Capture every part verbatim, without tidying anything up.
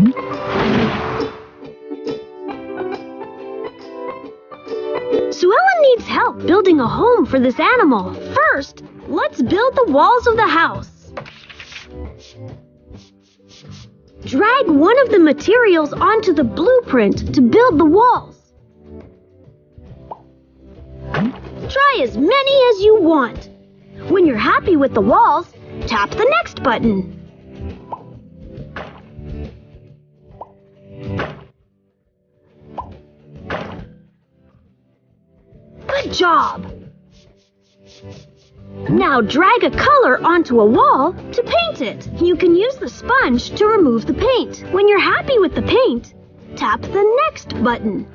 Sue Ellen needs help building a home for this animal. First, let's build the walls of the house. Drag one of the materials onto the blueprint to build the walls. Try as many as you want. When you're happy with the walls, tap the next button. Good job! Now drag a color onto a wall to paint it. You can use the sponge to remove the paint. When you're happy with the paint, tap the next button.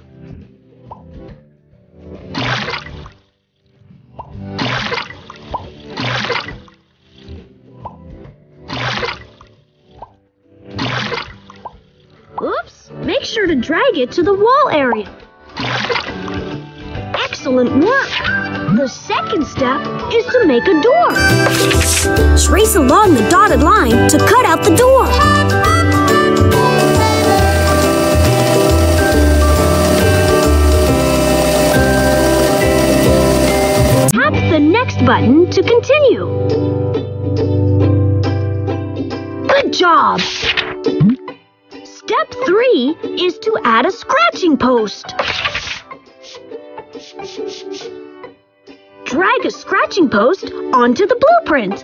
Oops! Make sure to drag it to the wall area. Excellent work! The second step is to make a door. Trace along the dotted line to cut out the door. Tap the next button to continue. Good job! Step three is to add a scratching post. Drag a scratching post onto the blueprint.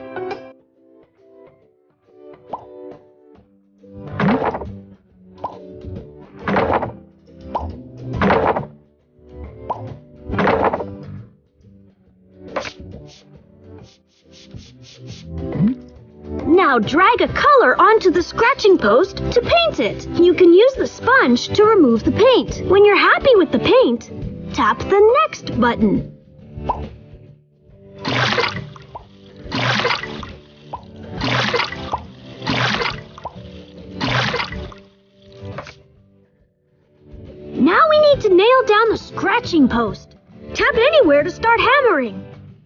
Now drag a color onto the scratching post to paint it. You can use the sponge to remove the paint. When you're happy with the paint, tap the next button. Now we need to nail down the scratching post. Tap anywhere to start hammering.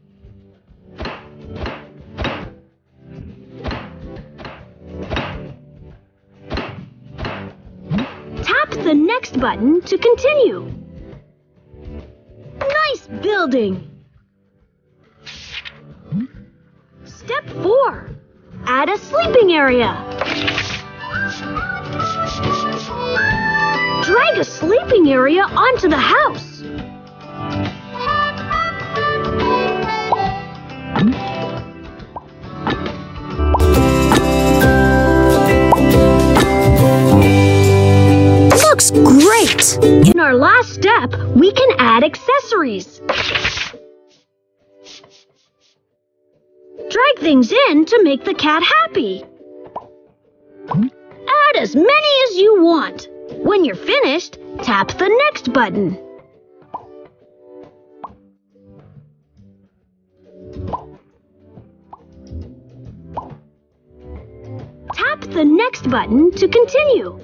Tap the next button to continue. Nice building! Step four. Add a sleeping area. Drag a sleeping area onto the house. Looks great! In our last step, we can add accessories. Drag things in to make the cat happy. Add as many as you want. When you're finished, tap the next button. Tap the next button to continue.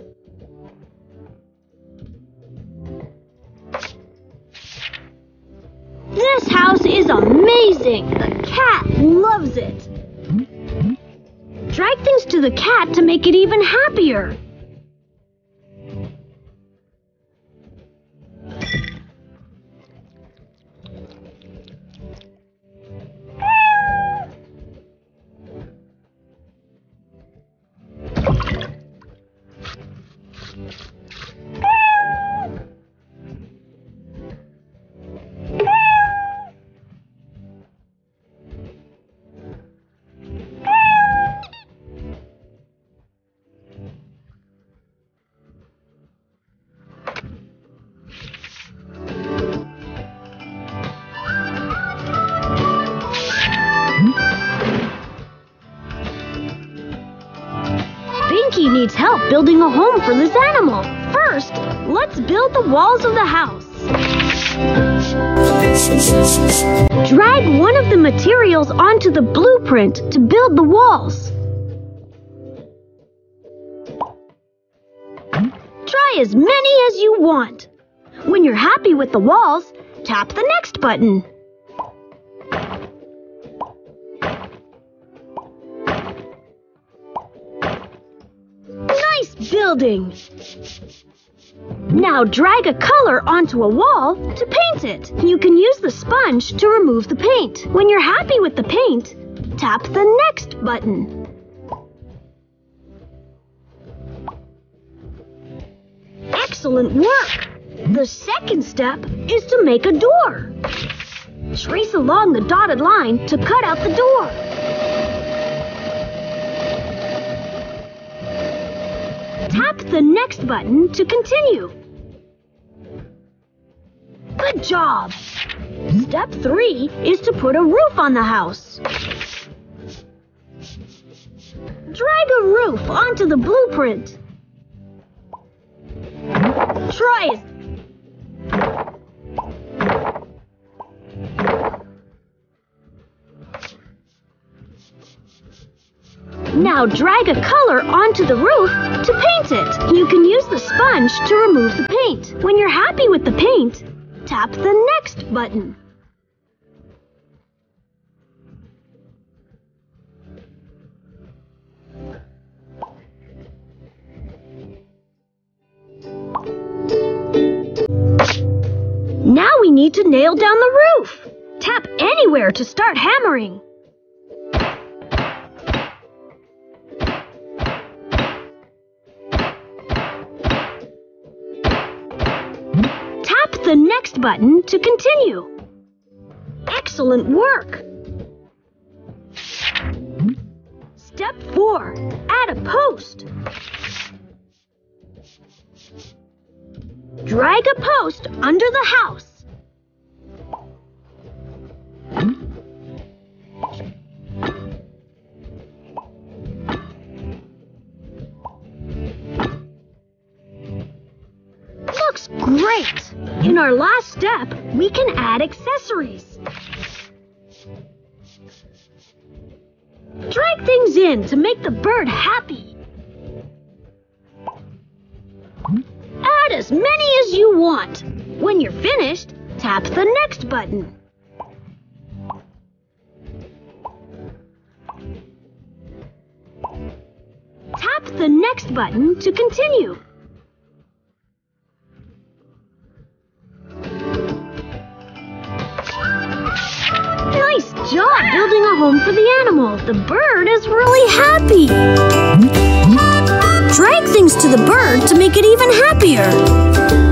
This house is amazing! The cat loves it! Drag things to the cat to make it even happier. Pinky needs help building a home for this animal. First, let's build the walls of the house. Drag one of the materials onto the blueprint to build the walls. Try as many as you want. When you're happy with the walls, tap the next button. Nice building! building. Now drag a color onto a wall to paint it. You can use the sponge to remove the paint. When you're happy with the paint, tap the next button. Excellent work! The second step is to make a door. Trace along the dotted line to cut out the door. Tap the next button to continue. Good job! Step three is to put a roof on the house. Drag a roof onto the blueprint. Try it. Now drag a color onto the roof to paint it. You can use the sponge to remove the paint. When you're happy with the paint, tap the next button. Now we need to nail down the roof. Tap anywhere to start hammering. Tap the next button to continue. Excellent work! Step four. Add a post. Drag a post under the house. Looks great! In our last step, we can add accessories. Drag things in to make the bird happy. Add as many as you want. When you're finished, tap the next button. Tap the next button to continue. Nice job building a home for the animal. The bird is really happy. Drag things to the bird to make it even happier.